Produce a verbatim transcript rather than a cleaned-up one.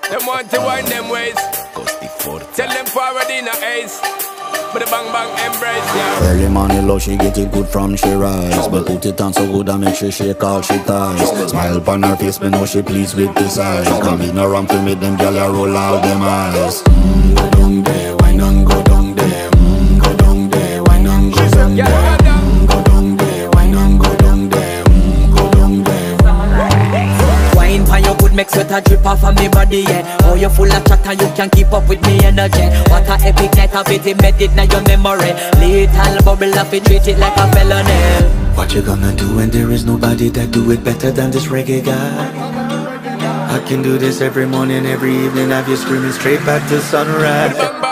Them want to wind them ways. Tell them forward in a ace. But the bang bang embrace, yeah. Early morning love, she get it good from she rise. But put it on so good and make sure she all she ties. Smile upon her face, me know she pleased with this eyes. Come in around to make them gyal a roll out them eyes. Mm, go down there, why not go down there? Mm, go down there, why not go down there? Mm, go down there, why not go down there? Mm, go down there. Wine for your good, make sweat a drip off of me body, yeah. Oh, you're full of chatter, you can't keep up with me energy. What a epic night of it, embedded in your memory. Little bubble up, it treat it like a felony. What you gonna do when there is nobody that do it better than this reggae guy? I can do this every morning, every evening, have you screaming straight back to sunrise.